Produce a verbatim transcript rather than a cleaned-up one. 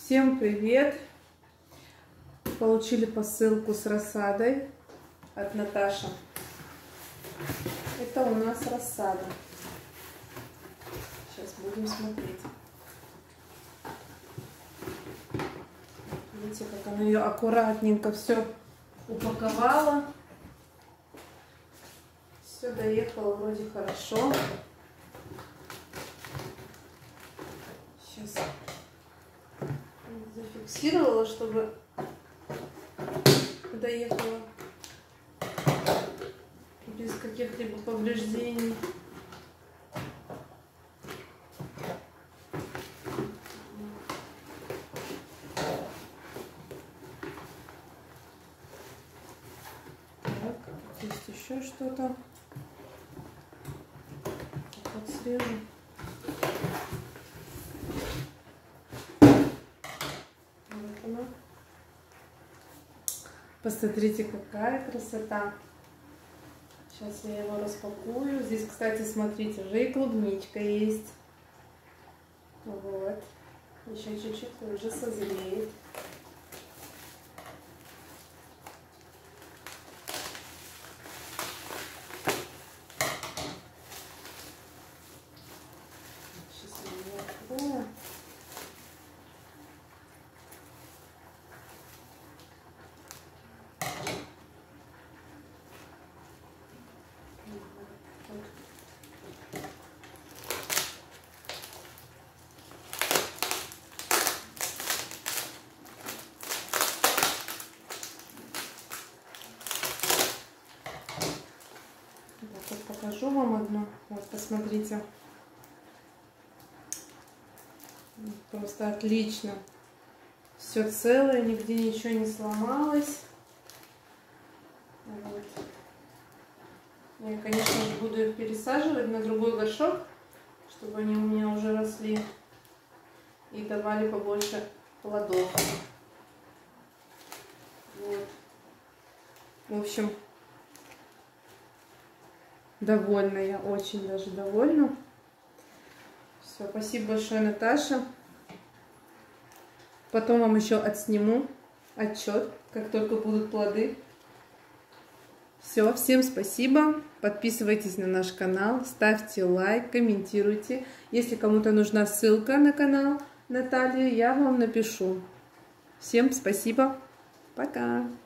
Всем привет! Получили посылку с рассадой от Наташи. Это у нас рассада. Сейчас будем смотреть. Видите, как она ее аккуратненько все упаковала. Все доехало вроде хорошо. Сейчас зафиксировала, чтобы доехала без каких-либо повреждений. Так, есть еще что-то. Вот срежу. Посмотрите, какая красота. Сейчас я его распакую. Здесь, кстати, смотрите, уже и клубничка есть. Вот. Еще чуть-чуть уже созреет. Сейчас я ее открою. Вот покажу вам одну. Вот, посмотрите. Просто отлично. Все целое, нигде ничего не сломалось. Вот. Я, конечно же, буду их пересаживать на другой горшок, чтобы они у меня уже росли и давали побольше плодов. Вот. В общем, довольна я, очень даже довольна. Все, спасибо большое, Наташа. Потом вам еще отсниму отчет, как только будут плоды. Все, всем спасибо. Подписывайтесь на наш канал, ставьте лайк, комментируйте. Если кому-то нужна ссылка на канал Натальи, я вам напишу. Всем спасибо. Пока.